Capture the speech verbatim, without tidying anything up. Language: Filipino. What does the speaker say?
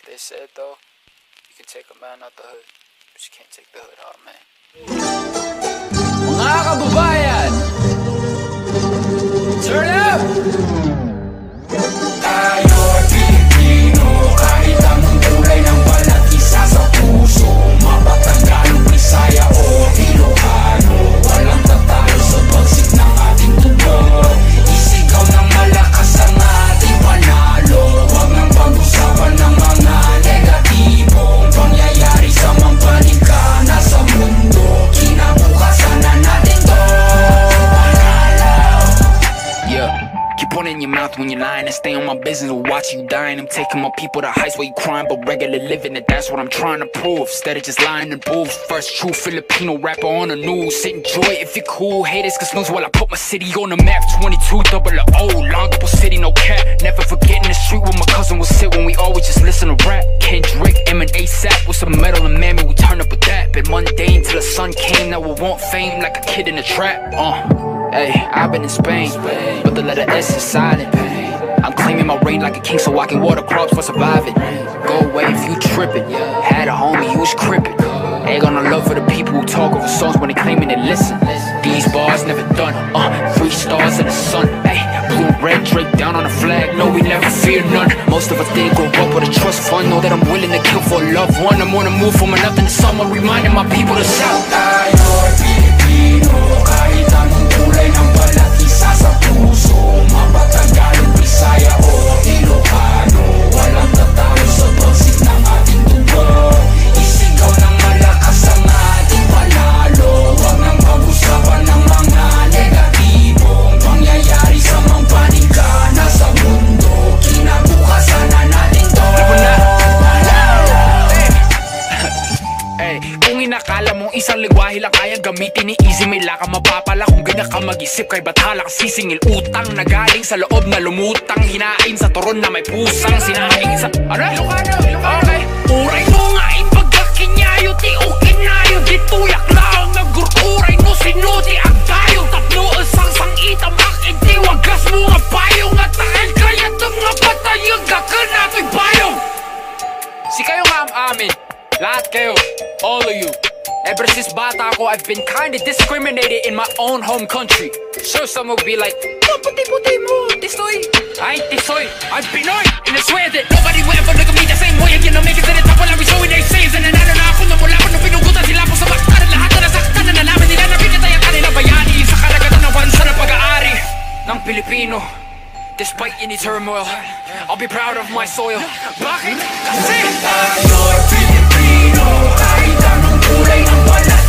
They said though, you can take a man out the hood, but you can't take the hood out of man. Mga kababayan, turn up! Tayo Pilipino, kahit anong kulay ng balat, Isasapuso. Mapa-Tagalog, Bisaya o Ilokano, walang tatalo sa bagsik ng ating dugo. Isigaw ng malakas ang ating panalo. Huwag nang pagusapan ng mga negatibong pangyayari sa mang panig sa mundo. Kinabukasan na natin to. Panalo. Yeah. Keep one in your mouth when you're lying and stay on my business or watch you dying. I'm taking my people to heights where you crying, but regular living, and that's what I'm trying to prove. Instead of just lying and booze. First true Filipino rapper on the news. Sit enjoy it if you're cool. Haters can snooze while I put my city on the map. twenty-two double O, Longable City, no cap. Never forgetting the street where my cousin would sit when we always just listen to rap. Kendrick, M and ASAP with some metal and mammy, we turn up with that. Been mundane till the sun came, now we want fame like a kid in a trap. Uh. Hey, I've been in Spain, but the letter S is silent. I'm claiming my reign like a king so I can water crops for surviving. Go away if you trippin'. Had a homie, he was crippin'. Ain't got no love for the people who talk over songs when they claiming they listen. These bars never done, uh, three stars in the sun. Hey, blue and red draped down on the flag, no we never fear none. Most of us didn't grow up with a trust fund, know that I'm willing to kill for a loved one. I'm on the move from nothing to someone, reminding my people to shout. Tayo Pilipino, kahit anong kulay ng balat, Isasapuso. Mapa-Tagalog, Bisaya o Ilokano, walang tatalo sa bagsik ng ating dugo. Isigaw ng malakas ang ating panalo. Huwag nang pagusapan ng mga negatibong pangyayari sa mang panig sa mundo. Kinabukasan na natin to. Hey, kung inakala mong isang lingwahe lang kaya gamitin ni Easy, may laka mapapala kung ganyan ka mag-isip. Kay ba't halak sisingil utang na galing sa loob na lumutang, hinain sa turon na may pusang sinaing sa... Ano? Ilokano, Ilokano. Okay. Uray mo nga ipagkakinyayo, ti o kinayo, di tuyak lang nagurturay no sinuti ang tayo. Tatlo isang sangitam akin, di wagas mo nga payong at takil kaya itong nga patayang gakan nato'y payong. Si kayo nga ang amin, lahat kayo, all of you. Ever since bata ako, I've been kinda discriminated in my own home country. Sure, some will be like, oh, puti-puti mo, tisoy. I ain't tisoy, I'm Pinoy. And I swear that nobody will ever look at me the same way again. I'll make it to the top while I'll be showing their saves. And nanalo na ako na mula ko nung pinugutan sila po sa baktan. Lahat na nasaktan na nalaman nila na pinatay ang kanilang bayani sa karagatan ng bansa na pag-aari ng Pilipino. Despite any turmoil, I'll be proud of my soil. Bakit? Kasi tayo Pilipino, kahit anong kulay ng balat,